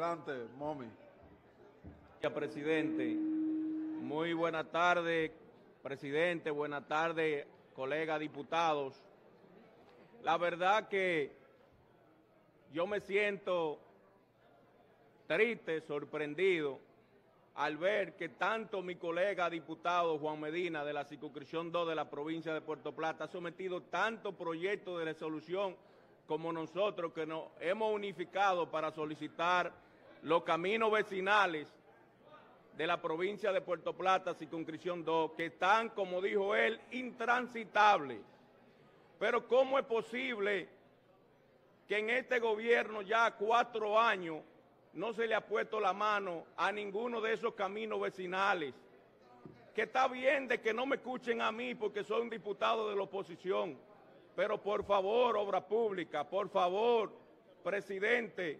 Adelante, Momi. Presidente, muy buenas tardes, presidente, buenas tardes, colegas diputados. La verdad que yo me siento triste, sorprendido, al ver que tanto mi colega diputado Juan Medina de la circunscripción 2 de la provincia de Puerto Plata ha sometido tantos proyectos de resolución como nosotros, que nos hemos unificado para solicitar los caminos vecinales de la provincia de Puerto Plata, circunscripción 2, que están, como dijo él, intransitables. Pero ¿cómo es posible que en este gobierno ya 4 años no se le ha puesto la mano a ninguno de esos caminos vecinales? Que está bien de que no me escuchen a mí porque soy un diputado de la oposición, pero por favor, obra pública, por favor, presidente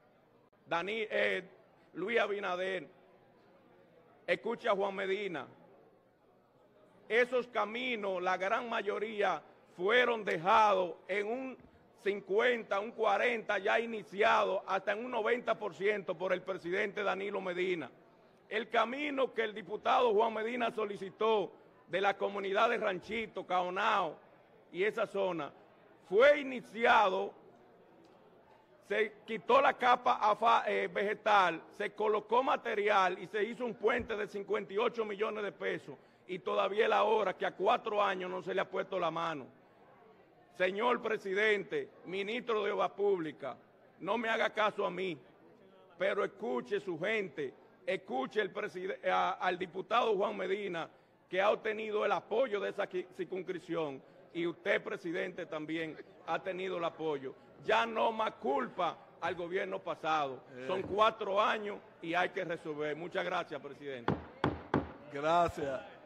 Luis Abinader, escucha a Juan Medina. Esos caminos, la gran mayoría, fueron dejados en un 50, un 40, ya iniciado, hasta en un 90% por el presidente Danilo Medina. El camino que el diputado Juan Medina solicitó de la comunidad de Ranchito, Caonao y esa zona, fue iniciado, se quitó la capa vegetal, se colocó material y se hizo un puente de 58 millones de pesos, y todavía es la hora que a 4 años no se le ha puesto la mano. Señor presidente, ministro de Obras Públicas, no me haga caso a mí, pero escuche su gente, escuche al diputado Juan Medina, que ha obtenido el apoyo de esa circunscripción, y usted, presidente, también ha tenido el apoyo. Ya no más culpa al gobierno pasado. Son 4 años y hay que resolver. Muchas gracias, presidente. Gracias.